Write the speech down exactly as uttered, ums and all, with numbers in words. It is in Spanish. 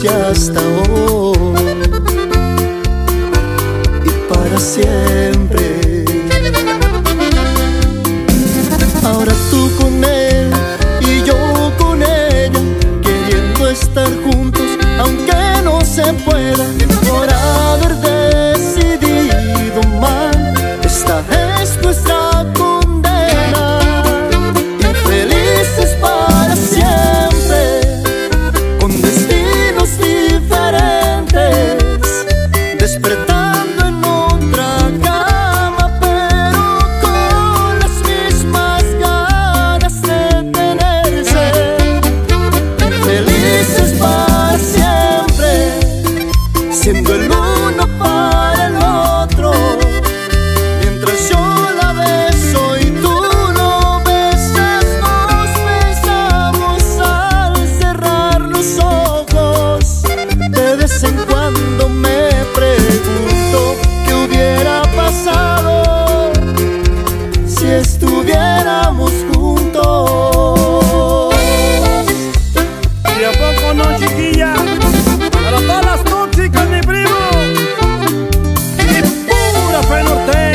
conocí hasta hoy y para siempre. Ahora tú con él y yo con ella, queriendo estar juntos aunque no se pueda. Por haber decidido mal, esta es nuestra condena. Infelices para siempre, con destinos diferentes, despertando en otra cama, pero con las mismas ganas de tenerse. Infelices para siempre, siendo el uno para el otro. Mientras yo la beso y tú lo besas, nos besamos al cerrar los ojos. De vez en cuando me pregunto qué hubiera pasado si estuviéramos juntos. ¿Y a poco no, chiquilla? Para todas las tóxicas, mi primo. Y pura fe norteña.